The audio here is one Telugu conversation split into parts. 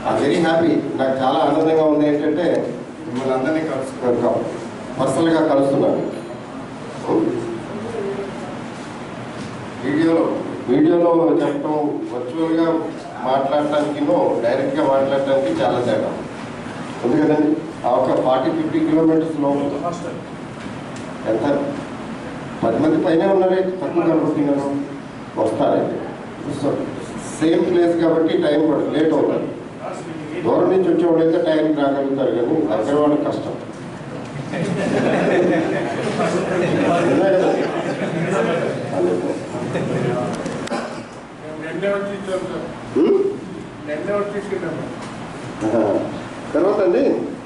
Very happy. నాకు చాలా ఆనందంగా ఉంది ఏంటంటే మిమ్మల్ని అందరినీ పర్సనల్గా కలుస్తున్నాను. వీడియోలో చెప్పడం, వర్చువల్గా మాట్లాడటానికి డైరెక్ట్గా మాట్లాడటానికి చాలా తేడా ఉంది కదండి. ఒక 40-50 కిలోమీటర్స్లో ఎంత 10 మంది పైన ఉన్నారే, తక్కువ కనుకుంటున్నాను వస్తారైతే. సేమ్ ప్లేస్ కాబట్టి టైం పడుతుంది, లేట్ అవుతుంది. దూరం నుంచి వచ్చేవాడైతే టైంకి రాగలుగుతారు, కానీ దగ్గర వాళ్ళకి కష్టం. తర్వాత అండి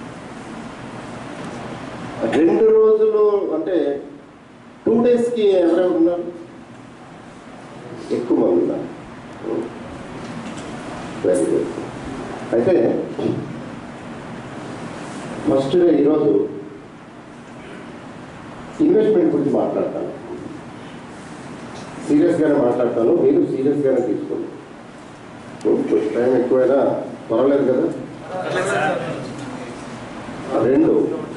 2 రోజులు అంటే 2 డేస్కి ఎవరెవరు ఉన్నారు? ఎక్కువ మంది ఉన్నారు. Very good. అయితే ఫస్ట్ ఈరోజు ఇన్వెస్ట్మెంట్ గురించి మాట్లాడతాను. సీరియస్గానే మాట్లాడతాను, మీరు సీరియస్గానే తీసుకోండి. టైం ఎక్కువైనా పర్వాలేదు కదా. 2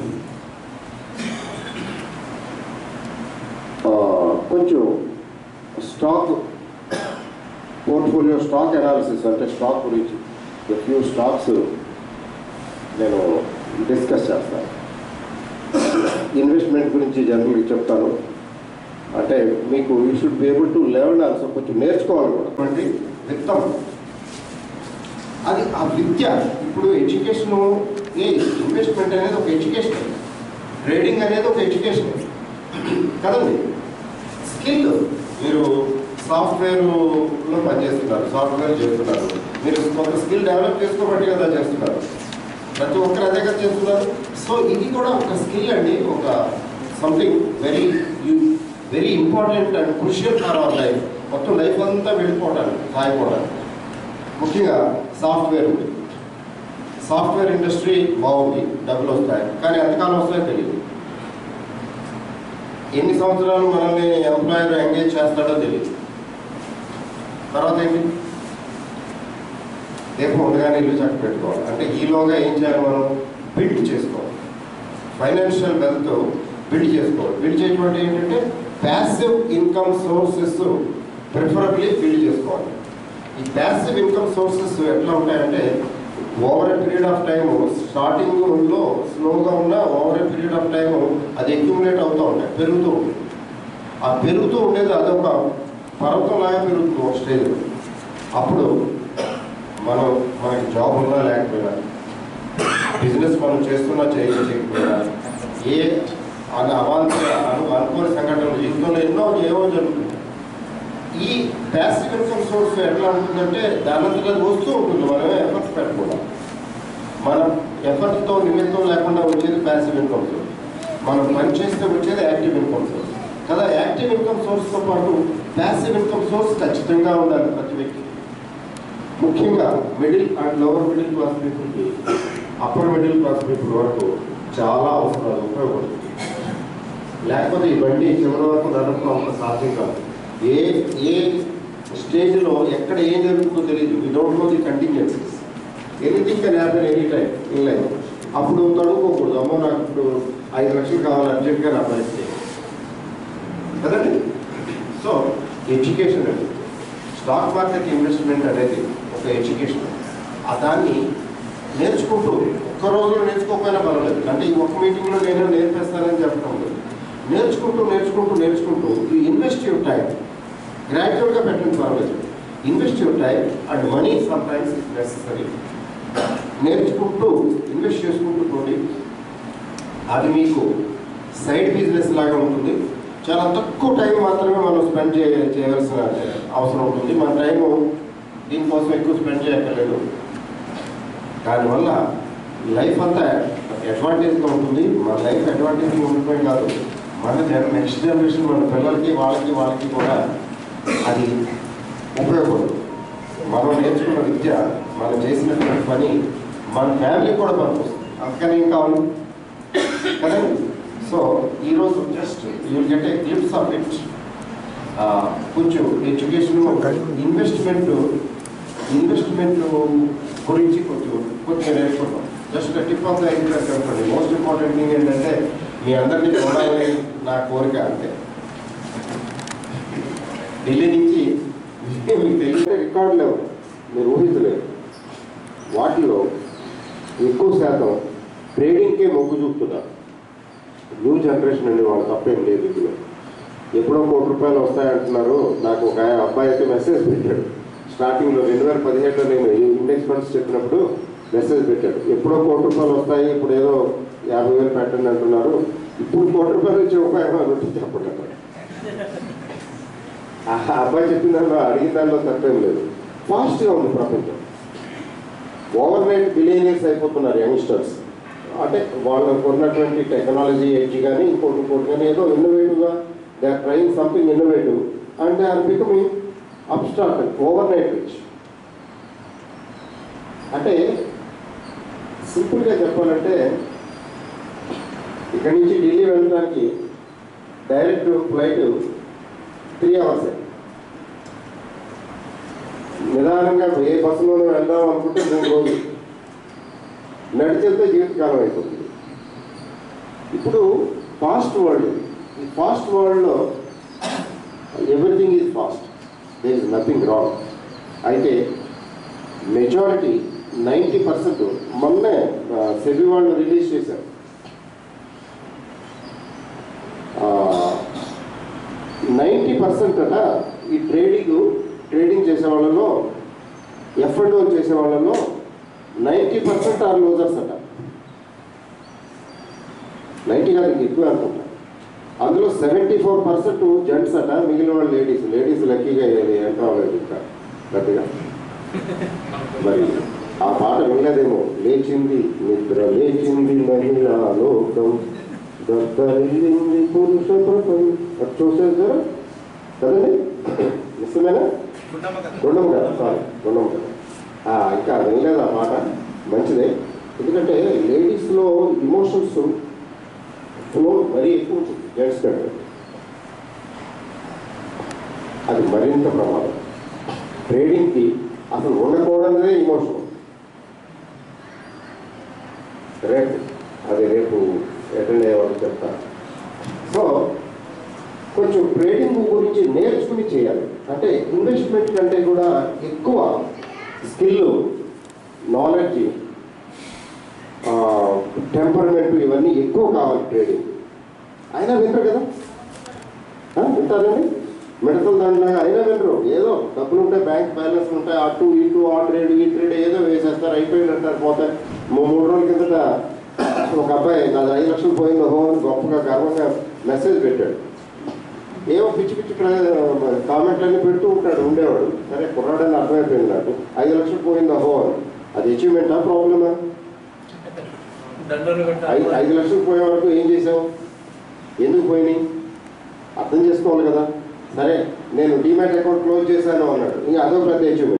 కొంచెం స్టాక్ పోర్ట్ఫోలియో, స్టాక్ అనాలిసిస్ అంటే స్టాక్ గురించి ఫ్యూ స్టాక్స్ నేను డిస్కస్ చేస్తాను. ఇన్వెస్ట్మెంట్ గురించి జనరల్గా చెప్తాను. అంటే మీకు you should be able to learn also, కొంచెం నేర్చుకోవాలి కూడా. విత్తం అది ఆ విద్య. ఇప్పుడు ఎడ్యుకేషను, ఇన్వెస్ట్మెంట్ అనేది ఒక ఎడ్యుకేషన్, ట్రేడింగ్ అనేది ఒక ఎడ్యుకేషన్ కదండి. స్కిల్, మీరు సాఫ్ట్వేర్లో పనిచేస్తున్నారు, సాఫ్ట్వేర్ చేస్తున్నారు, మీరు ఒక స్కిల్ డెవలప్ చేసుకోబట్టి కదా చేస్తున్నారు. ప్రతి ఒక్కరు అదే కదా చేస్తున్నారు. సో ఇది కూడా ఒక స్కిల్ అండి, ఒక something very important and crucial for our life. మొత్తం లైఫ్ అంతా వెళ్ళిపోవడానికి, సాగిపోవడానికి. ముఖ్యంగా సాఫ్ట్వేర్ ఇండస్ట్రీ బాగుంది, డబ్బులు వస్తాయి, కానీ ఎంతకాలం వస్తాయో తెలియదు. ఎన్ని సంవత్సరాలు మనల్ని ఎంప్లాయర్ ఎంగేజ్ చేస్తాడో తెలియదు. తర్వాత ఏంటి, రేపు ఉండగానే ఇల్లు చక్క పెట్టుకోవాలి. అంటే ఈలోగా ఏం చేయాలి, మనం బిల్డ్ చేసుకోవాలి. ఫైనాన్షియల్ వెల్త్ బిల్డ్ చేసుకోవాలి. బిల్డ్ చేయడం అంటే ఏంటంటే passive income sources preferably build చేసుకోవాలి. ఈ ప్యాసివ్ ఇన్కమ్ సోర్సెస్ ఎట్లా ఉంటాయంటే over a period of time, స్టార్టింగ్లో స్లోగా ఉన్న over a period of time అది అక్యుములేట్ అవుతూ ఉంటాయి, పెరుగుతూ ఉంటుంది. ఆ పెరుగుతూ ఉండేది అదొక పర్వతంలాగా పెరుగుతుంది ఒక స్టేజ్లో. అప్పుడు మనకి జాబ్ ఉన్నా లేకపోయినా, బిజినెస్ మనం చేస్తున్నా చేయకపోయినా, ఏ అనుకోని సంఘటనలు జీవితంలో ఏవో జరుగుతుంది. ఈ ప్యాసివ్ ఇన్కమ్ సోర్స్ ఎట్లా ఉంటుందంటే దానంతలో వస్తూ ఉంటుంది, మనమే ఎఫర్ట్స్ పెట్టకూడదు. మనం ఎఫర్ట్తో నిమిత్తం లేకుండా వచ్చేది ప్యాసివ్ ఇన్కమ్ సోర్స్. మనం పని చేస్తే వచ్చేది యాక్టివ్ ఇన్కమ్ సోర్స్ కదా. యాక్టివ్ ఇన్కమ్ సోర్స్తో పాటు ప్యాసివ్ ఇన్కమ్ సోర్స్ ఖచ్చితంగా ఉండాలి ప్రతి వ్యక్తి. ముఖ్యంగా middle and lower middle class పీపుల్కి, అప్పర్ మిడిల్ క్లాస్ పీపుల్ వరకు చాలా అవసరాలు ఉపయోగపడుతుంది. లేకపోతే ఈ బండి చివరి వరకు నడపడం అంత సాధ్యం కాదు. ఏ స్టేజ్లో ఎక్కడ ఏం జరుగుతుందో తెలియదు. We don't know the contingencies. Anything can happen any time in life. అప్పుడు తడుకోకూడదు, అమ్మో నాకు ఇప్పుడు 5 లక్షలు కావాలి అర్జెంట్గా నా పరిస్థితి కదండి. సో ఎడ్యుకేషన్ అండి, స్టాక్ మార్కెట్ ఇన్వెస్ట్మెంట్ అనేది ఒక ఎడ్యుకేషన్. దాన్ని నేర్చుకుంటూ ఒక్క రోజులో నేర్చుకోకపోయినా పర్వాలేదు. అంటే ఈ ఒక్క మీటింగ్లో నేను నేర్పిస్తానని చెప్పడం లేదు. నేర్చుకుంటూ యూ ఇన్వెస్ట్ యువర్ టైం. గ్రాడ్యుయేట్గా పెట్టండి పర్వాలేదు. Invest your time and money some times is necessary. నేర్చుకుంటూ ఇన్వెస్ట్ చేసుకుంటూ పోండి. అది మీకు సైడ్ బిజినెస్ లాగా ఉంటుంది. చాలా తక్కువ టైం మాత్రమే మనం స్పెండ్ చేయవలసిన అవసరం ఉంటుంది. మన టైము దీనికోసం ఎక్కువ స్పెండ్ చేయక్కర్లేదు. దానివల్ల లైఫ్ అంతా అడ్వాంటేజ్గా ఉంటుంది. మన లైఫ్ అడ్వాంటేజ్గా ఉండిపోయి కాదు, మన నెక్స్ట్ జనరేషన్, మన పిల్లలకి వాళ్ళకి కూడా అది ఉపయోగపడుతుంది. మనం నేర్చుకున్న విద్య, మనం చేసినటువంటి పని మన ఫ్యామిలీకి కూడా పనికొస్తుంది. అందుకని ఏం కావాలి కదండి. సో ఈరోజు just you will get a glimpse of it. కొంచెం ఎడ్యుకేషన్, ఇన్వెస్ట్మెంట్ ఇన్వెస్ట్మెంట్ గురించి కొంచెం నేర్చుకున్నాం. Just tip of the iceberg చెప్పండి. మోస్ట్ ఇంపార్టెంట్ థింగ్ ఏంటంటే మీ అందరినీ చూడాలని నా కోరిక. అంతే. ఢిల్లీ నుంచి మీకు తెలియదు రికార్డు లేవు, మీరు ఊహించలేరు. వాటిలో ఎక్కువ శాతం ట్రేడింగ్కే మొగ్గు చూపుతున్నారు. న్యూ జనరేషన్ అండి, వాళ్ళు తప్పేం లేదు. ఇందులో ఎప్పుడో ₹1,00,00,000 వస్తాయంటున్నారు. నాకు ఒక అబ్బాయి అయితే మెసేజ్ పెట్టాడు. స్టార్టింగ్లో 2017లో నేను ఇండెక్స్ ఫండ్స్ చెప్పినప్పుడు మెసేజ్ పెట్టాడు. ఎప్పుడో ₹1,00,00,000 వస్తాయి, ఇప్పుడు ఏదో 50,000 పెట్టండి అంటున్నారు. ఇప్పుడు ₹1,00,00,000 వచ్చే ఉపాయం రొట్టి చెప్పండి. ఆ అబ్బాయి చెప్పిన దానిలో అడిగిన దానిలో తప్పేం లేదు. ఫాస్ట్గా ఉంది ప్రపంచం. ఓవర్ నైట్ బిలియనీర్స్ అయిపోతున్నారు యంగ్స్టర్స్. అంటే వాళ్ళకు ఉన్నటువంటి టెక్నాలజీ ఎడ్జ్ కానీ ఇంకోటి కానీ ఏదో ఇన్నోవేటివ్గా they are trying something innovative and they are becoming upstart overnight rich. అంటే సింపుల్గా చెప్పాలంటే ఇక్కడి నుంచి ఢిల్లీ వెళ్ళడానికి డైరెక్ట్ ఫ్లైట్ 3 hours. నిదానంగా ఏ బస్సులోనే వెళ్దాం అనుకుంటే 3 రోజులు, నడిచెళ్తే జీవితకాలం అయిపోతుంది. ఇప్పుడు ఫాస్ట్ వరల్డ్. ఈ ఫాస్ట్ వరల్డ్లో everything is fast, there is nothing wrong. అయితే మెజారిటీ 90% మొన్నే సెబీ వాళ్ళు రిలీజ్ చేశారు. 90% అట ఈ ట్రేడింగ్ చేసే వాళ్ళలో, F&O చేసే వాళ్ళలో 90% ఆర్ లూజర్స్ అట. 90 కాదు, ఎక్కువ అనుకుంటా. అందులో 74% జెంట్స్ అట, మిగిలిన వాళ్ళు లేడీస్ లక్కీగా ఎంటర్ అవ్వలేదు ఇంకా గట్టిగా. మరి ఆ పాట వినలేదేమో. లేచింది నిద్ర లేచింది మహిళా లోకం, దత్తరిల్లింది పురుష ప్రపంచం. అది చూసేసారా కదండి? నిజమేనా? గుండమ్మ కదా, సారీ గుండమ్మ కదా. ఇంకా వినలేదు ఆ పాట. మంచిదే. ఎందుకంటే లేడీస్లో ఇమోషన్స్ ఫ్లో మరీ ఎక్కువ ఉంటుంది జెంట్స్ కంటే. అది మరింత ప్రమాదం. ట్రేడింగ్కి అసలు ఉండకూడదే ఇమోషన్. రేపు అటెండ్ అయ్యే వాళ్ళు చెప్తారు. సో కొంచెం ట్రేడింగ్ గురించి నేర్చుకుని చేయాలి. అంటే ఇన్వెస్ట్మెంట్ కంటే కూడా ఎక్కువ స్కిల్, నాలెడ్జ్, టెంపర్మెంట్ ఇవన్నీ ఎక్కువ కావాలి ట్రేడింగ్. అయినా వింటారు కదా, వింటారండి. మిడతలు దాంట్లో అయినా వినరు. ఏదో డబ్బులు ఉంటాయి, బ్యాంక్ బ్యాలెన్స్ ఉంటాయి, అటు ఇటు ఆ ట్రేడ్ ఈ ట్రేడ్ ఏదో వేసేస్తారు, అయిపోయింది అంటారు, పోతాయి. 3 రోజుల కిందట ఒక అబ్బాయి నాది 5 లక్షలు పోయిందో అని గొప్పగా గర్వంగా మెసేజ్ పెట్టాడు. ఏవో పిచ్చి కామెంట్లన్నీ పెడుతూ ఉండేవాడు. సరే కుర్రాడని అర్థమైపోయింది నాకు. 5 లక్షలు పోయిందో అని. అది అచీవ్మెంటా, ప్రాబ్లమా? 5 లక్షలు పోయే వరకు ఏం చేసావు, ఎందుకు పోయినాయి అర్థం చేసుకోవాలి కదా. సరే నేను డీమ్యాట్ అకౌంట్ క్లోజ్ చేశాను అన్నాడు. ఇంకా అదో పెద్ద అచీవ్మెంట్.